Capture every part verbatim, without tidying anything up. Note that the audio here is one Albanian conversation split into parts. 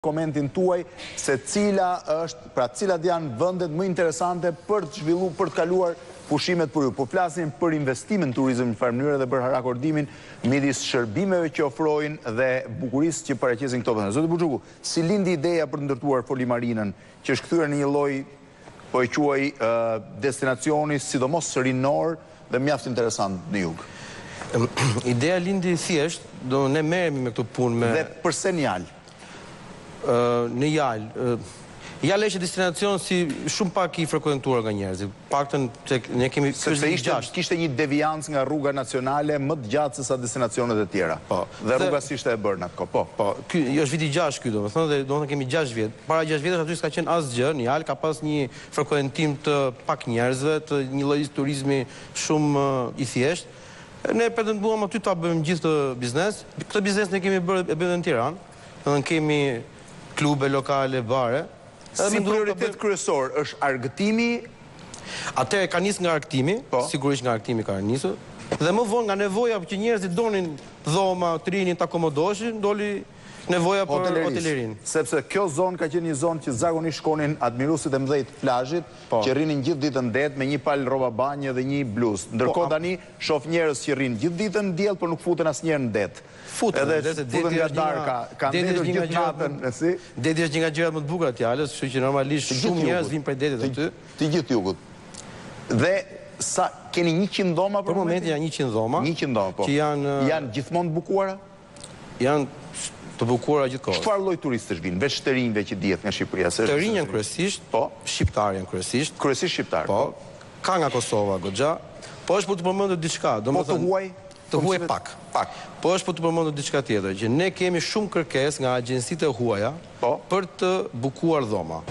komentin tuaj se cila është, pra cilat janë vendet më interesante për të zhvillu, për të kaluar pushimet për ju. Po flasim për investimin në turizëm në farë mënyrë dhe për harakordimin midis shërbimeve që ofrojnë dhe bukurisë që paraqesin këto vende. Zoti Buxhuku, si lindi ideja për të ndërtuar Folimarinën, që është kthyer në një lloj, po e quaj, uh, destinacioni sidomos rinor dhe mjaft interesant në jug? Ideja lindi thjesht, do ne merremi me këtë punë me... Dhe përse Njal? Uh, në Jal, uh, Jal është destinacion si shumë pak i frekuentuar nga njerëzit. Paktën ne kemi sepse ishte kishte një deviancë nga rruga nacionale më të gjatë se sa destinacionet e tjera. Po. Dhe rruga si ishte e bërë në atë kohë. Po. Po. Ky është viti gjashtë ky, domethënë, dhe domethënë kemi gjashtë vjet. Para gjashtë vjetësh aty s'ka qenë asgjë. Në Jal ka pas një frekuentim të pak njerëzve, të një lloj turizmi shumë uh, i thjeshtë. Ne pretenduam aty ta bëjmë gjithë të biznes. Këtë biznes ne kemi bërë e bëjmë në Tiranë. Domethënë kemi klube lokale, bare. Si prioritet kryesor është argëtimi? Atëherë ka nisë nga argëtimi, sigurisht nga argëtimi ka nisë, dhe më vonë nga nevoja që njerëzit donin dhoma, të rinin, të akomodoshin, doli nevoja për hotelerin. Sepse kjo zonë ka qenë një zonë që zakonisht shkonin admiruesit e mëdhej të plazhit, që rrinin gjithë ditën det me një palë rroba banje dhe një bluzë. Ndërkohë tani shoh njerëz që rrinë gjithë ditën në diell, por nuk futen asnjëherë në det. Futen, edhe futen nga darka, kanë ndetur gjithë natën, si? Deti është një nga gjërat më të bukura të Jalës, kështu që normalisht shumë njerëz vinë prej detit aty. Të gjithë jugut. Dhe sa keni njëqind dhoma për momentin? Janë njëqind dhoma. njëqind dhoma, po. Që janë janë gjithmonë të bukuara? Janë të bukuara gjithkohë. Çfarë lloj turistësh vinë? Veç të rinjve që dihet nga Shqipëria, se të rinj janë kryesisht, po, shqiptar janë kryesisht. Kryesisht shqiptar. Po. Ka nga Kosova goxha. Po është për të përmendur diçka, domethënë. Po të huaj? Të huaj pak. Pak. Po është për të përmendur diçka tjetër, që ne kemi shumë kërkesë nga agjencitë e huaja për të bukuar dhoma.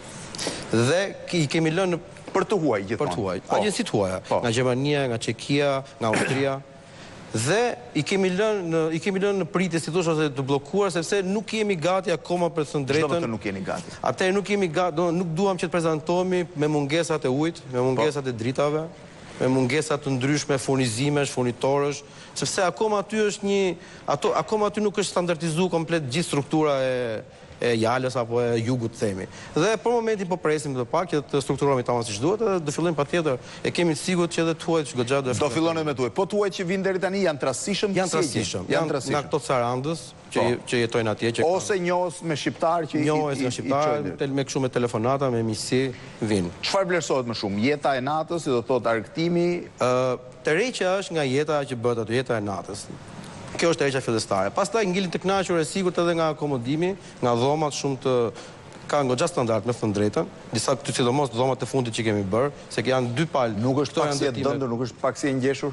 Dhe i kemi lënë për të huaj gjithmonë. Për të huaj. Agjencitë huaja, nga Gjermania, nga Çekia, nga Austria. Dhe i kemi lënë i kemi lënë në pritje, si thosh, ose të bllokuar, sepse nuk jemi gati akoma për të thënë drejtën. Çdo të nuk jeni gati. Atëherë nuk jemi gati, nuk duam që të prezantohemi me mungesat e ujit, me mungesat e dritave, me mungesat të ndryshme furnizimesh, furnitorësh, sepse akoma aty është një ato akoma aty nuk është standardizuar komplet gjithë struktura e e Jalës apo e jugut themi. Dhe për momentin po presim të pak që të strukturohemi tamam siç duhet, dhe do fillojmë patjetër. E kemi të sigurt që edhe tuajt që goxha do do fillojnë me tuaj. Po tuajt që vinë deri tani janë të rastishëm? Janë të rastishëm. Janë nga këto Sarandës që që jetojnë atje, që ose njohës me shqiptar që njohës me shqiptar, me kështu me telefonata, me miqësi vinë. Çfarë vlerësohet më shumë? Jeta e natës, si do thotë argëtimi? Ë, tërheqja është nga jeta që bëhet aty, jeta e natës. Kjo është tërheqja fillestare. Pastaj ngilen të kënaqur e sigurt edhe nga akomodimi, nga dhomat shumë të kanë goxha standard me thënë drejtën, disa këtu sidomos dhomat e fundit që kemi bërë, se janë dy palë. Nuk është pak si e dëndër, nuk është pak si e ngjeshur?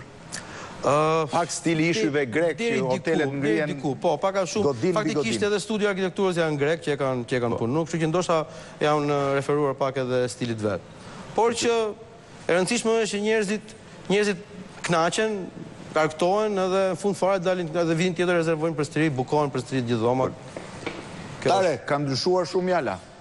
Pak stili ishyve grek që hotelet ngrihen. Diku, po, pak a shumë. Faktikisht edhe studio arkitekturës janë grek që e kanë që e kanë punuar, kështu që ndoshta janë referuar pak edhe stilit vet. Por që e rëndësishme është që njerëzit njerëzit kënaqen, argëtohen, edhe në fund fare dalin edhe vitin tjetër rezervojnë për shtëri, bukohen për shtëri gjithë dhomat. Tare, ka ndryshuar shumë Jala?